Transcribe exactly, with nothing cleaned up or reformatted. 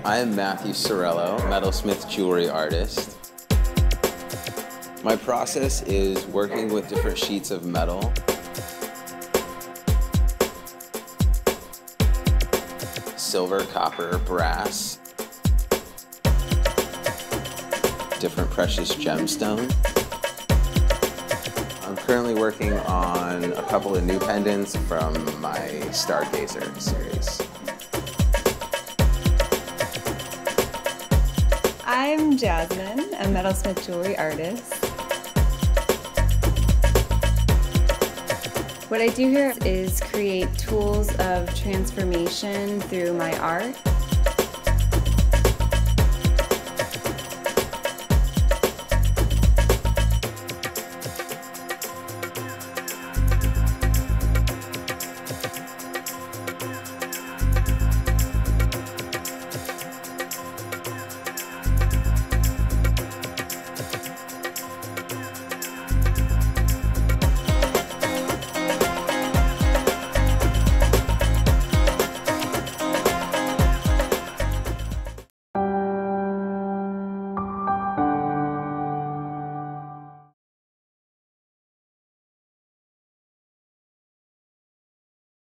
I am Matthew Cirello, Metalsmith jewelry artist. My process is working with different sheets of metal. Silver, copper, brass, different precious gemstone. I'm currently working on a couple of new pendants from my Stargazer series. I'm Jasmine, a Metalsmith jewelry artist. What I do here is create tools of transformation through my art.